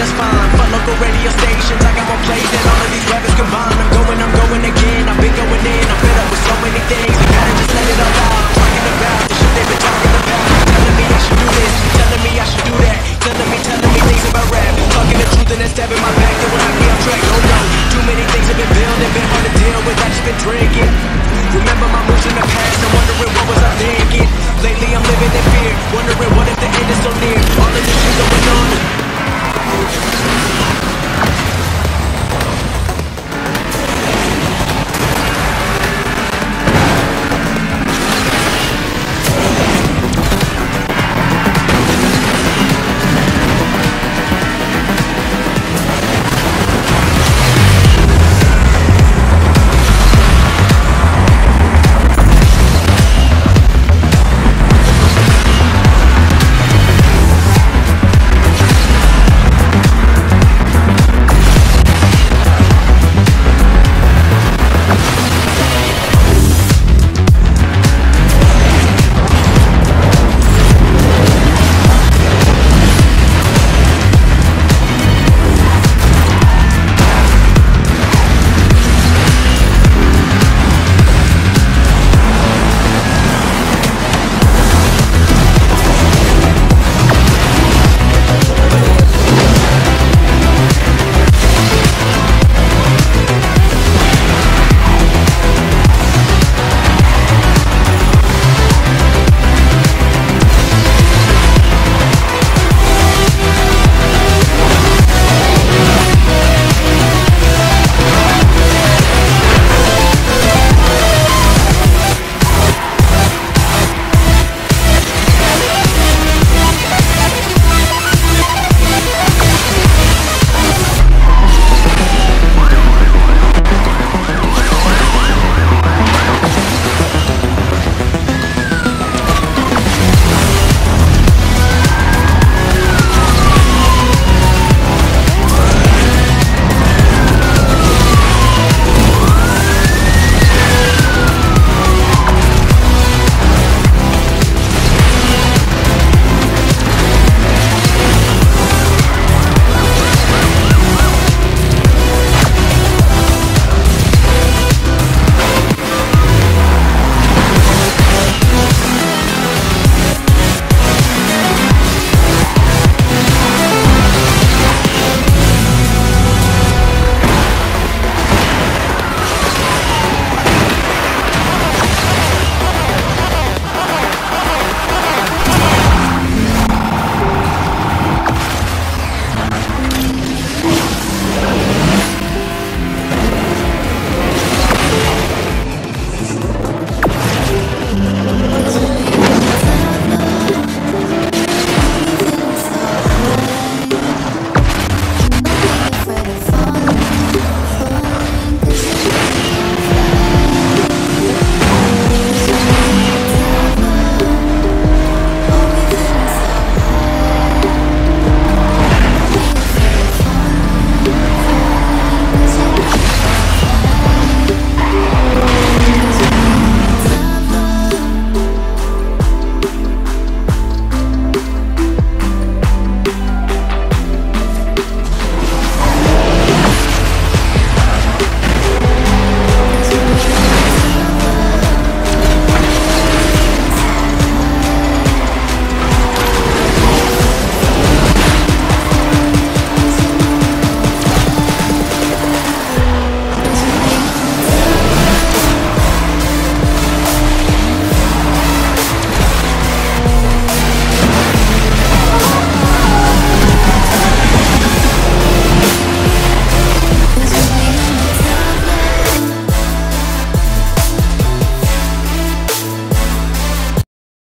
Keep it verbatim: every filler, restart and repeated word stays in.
that's fine. Fuck local radio stations, I got more plays than all of these rappers combined. I'm going, I'm going again, I've been going in, I'm fed up with so many things. I gotta just let it all out. I'm talking about the shit they've been talking about, telling me I should do this, telling me I should do that.